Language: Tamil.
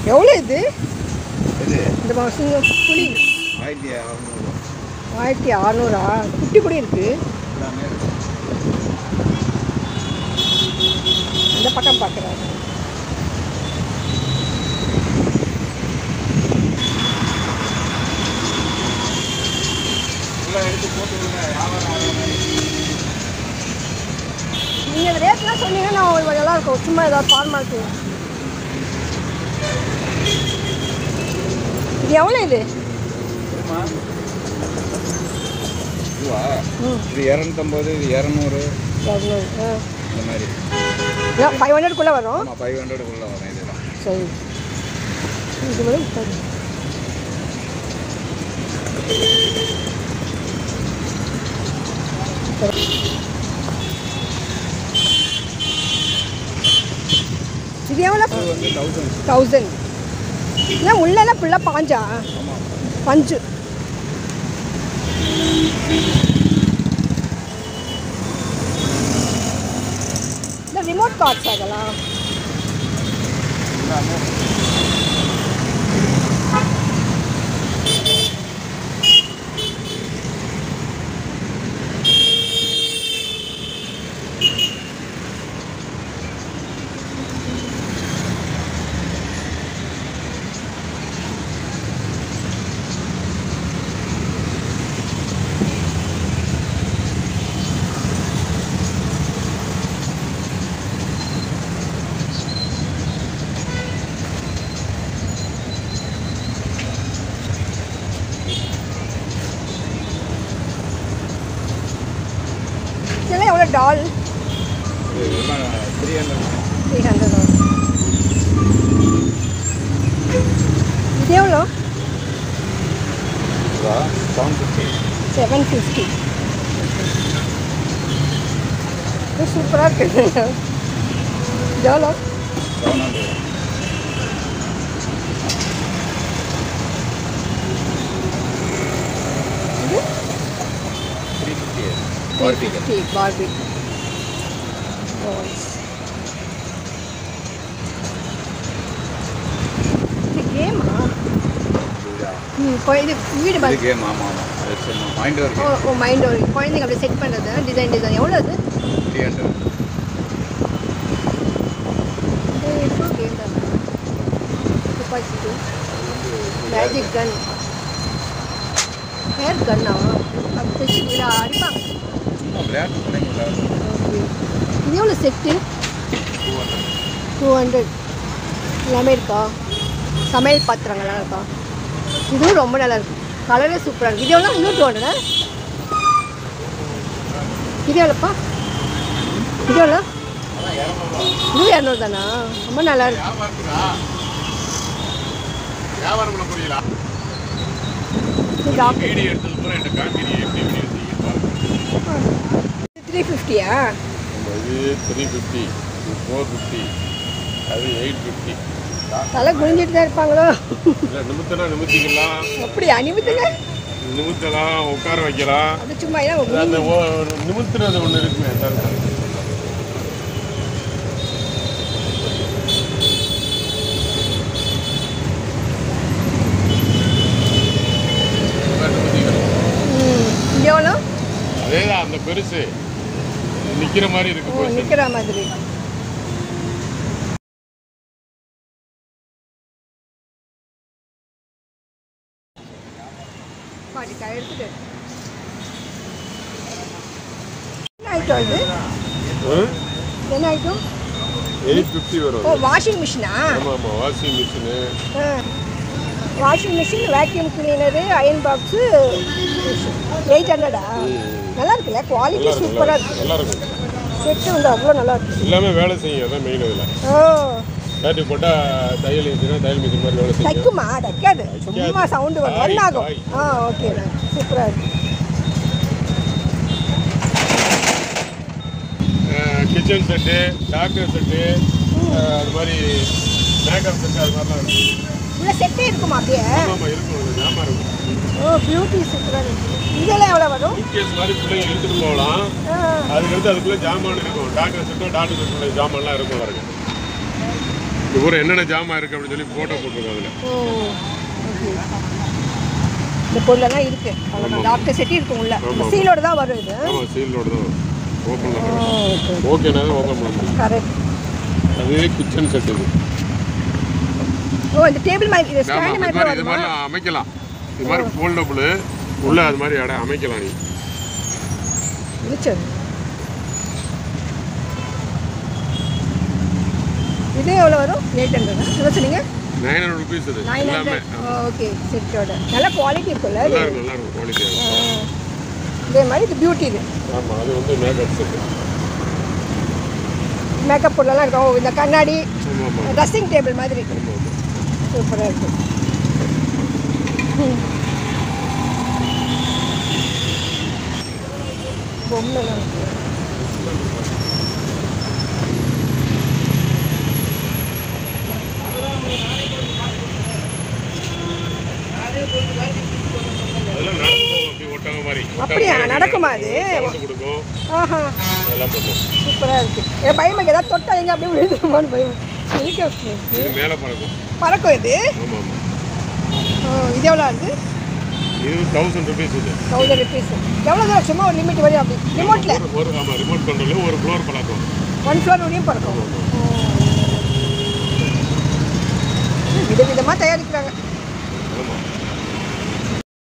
எவ்வளோ இது? இந்த மாதம் புளி 1600. குட்டி புளி இருக்கு. அந்த பக்கம் பார்க்குறாரு. நீங்கள் ரேட்லாம் சொன்னீங்கன்னா நான் நல்லா இருக்கும். சும்மா ஏதாவது ஃபார்மாலிட்டி. இது எவ்வளோ இது? இது 250, இது 200. இந்த மாதிரி 500 வரும். 500 வரும் இதெல்லாம். சரி, இது வந்து இது எவ்வளோ? 1000. இல்லை உள்ளெல்லாம் ஃபுல்லாக பாஞ்சா? பஞ்சு. இந்த ரிமோட் கார்ட்ஸ் அதெல்லாம் டால் 300. இது எவ்வளோ? 750. இது சூப்பராக இருக்குது. இது எவ்வளோ? 350 Barbie. இது கேமா? இது வீடு கேம். ஆமாம் மைண்ட் ஒர்க். ஓ மைண்ட் ஒர்க். குழந்தைங்க அப்படியே செட் பண்ணுறது. டிசைன் எவ்வளோ அது? 300. கேம் தான். துப்பாக்கி, மேஜிக் கன், ஹேர் கன்னா அப்படி அடிப்பாங்க. இது எவ்வளோ செட்டு? 200. எல்லாமே இருக்கா? சமையல் பாத்திரங்கள்லாம் இருக்கா? இதுவும் ரொம்ப நல்லா இருக்கு. கலரே சூப்பராக இருக்குது. இது எவ்வளோ? இன்னும் 200. இது எவ்வளோப்பா? இது எவ்வளோ? இது 200 தானா? ரொம்ப நல்லா இருக்கு. 350. 350, 450, அது 850. தலை குனிஞ்சிட்டு தான் இருப்பாங்களோ? இல்லை நிமித்திக்கலாம். அப்படியா? நிமித்தலாம், உட்கார வைக்கலாம். அது சும்மா அந்த நிமித்துறது ஒன்று இருக்குமே. எவ்வளோ? அதேதான் அந்த பெருசு நிற்கிற மாதிரி இருக்கு. நிற்கிற மாதிரி. எடுத்துட்டு என்ன ஐட்டம் இது? என்ன ஐட்டம்? 850 வரும். ஓ வாஷிங் மிஷினா? ஆமாம் washing machine. Washing machine, vacuum cleaner, iron box 800. நல்லா இருக்குல்ல? குவாலிட்டி சூப்பராக இருக்குது. நல்லா இருக்கும். செட்டு வந்து அவ்வளோ நல்லா இருக்குது. எல்லாமே வேலை செய்யும். அதான் மெயின் இதில். ஓ பேட்டரி போட்டால் தையல் மிஷின் மாதிரி வேலை செய்யும். தைக்குமா? தைக்காது, சும்மா சவுண்டு வரும். ரன் ஆகும். ஓகே சூப்பராக இருக்குது. கிச்சன் செட்டு, டாக்டர் செட்டு, அது மாதிரி மேக்கப் செட்டு, அது மாதிரிலாம் இருக்கும். இல்லை செட்டே இருக்குமா அப்படியே? ஆமாம் இருக்கும். ஞாபகம் இருக்கும். ஓ பியூட்டி சூப்பராக இருக்குது. இதெல்லாம் எவ்வளோ வரும்? சூட்கேஸ் மாதிரி பிள்ளைங்க எடுத்துகிட்டு போகலாம். அதுக்கடுத்து அதுக்குள்ளே ஜாமான் இருக்கும். டாக்டர் செட்டோ டாக்டர் செட்டுள்ள ஜாமான்லாம் இருக்கும். பாருங்க இது ஊர் என்னென்ன ஜாமான் இருக்குது அப்படின்னு சொல்லி ஃபோட்டோ போட்டிருக்கோம் அதில். இந்த பொருளெல்லாம் இருக்கு. அவ்வளோதான். டாக்டர் செட்டி இருக்கும் உள்ள. சீலோட தான் வரும் இது. ஆமாம், சீலோட தான் வரும். ஓப்பன் பண்ணலாம். ஓகேனா தான் ஓப்பன் பண்ண முடியும். கரெக்ட். அது கிச்சன் செட் இது. ஓ, இந்த டேபிள் மாதிரி இது ஸ்டாண்ட் மாதிரி வருமா? இது மாதிரி அமைக்கலாம். இது மாதிரி ஃபோல்டபுள் உள்ள அது மாதிரி இடம் அமைக்கலாம். நீ நிச்சயம். இது எவ்வளோ வரும்? 800. என்ன சொன்னீங்க? 900 rupees இது. எல்லாமே. ஓகே, செட்டோட. நல்ல குவாலிட்டி இருக்குல்ல? நல்லா இருக்கும் குவாலிட்டி. இதே மாதிரி இது பியூட்டி இது. ஆமாம், அது வந்து மேக்கப் செட். மேக்கப் பொருளெல்லாம் இருக்கும். இந்த கண்ணாடி ட்ரெஸ்ஸிங் டேபிள் மாதிரி சூப்பராக இருக்கும். பொம்மைலாம் இருக்கு. அப்படியா நடக்குமா அது? ஆஹா, சூப்பராக இருக்கு. என் பையனுக்கு ஏதாவது தொட்டா எங்க அப்படியே விழுந்துருமான்னு பயம். பறக்கும் இது. இது எவ்வளோ ஆகுது? இது 1000 rupees. 1000 rupees. எவ்வளோ தூரம்? சும்மா ஒரு லிமிட் வரையும் அப்படி ரிமோட்டில் ரிமோட் கண்ட்ரோல் ஒரு ஃப்ளோர் பறக்கும். 1 ஃப்ளோர் வரையும் பறக்கும். விதவிதமாக தயாரிக்கிறாங்க.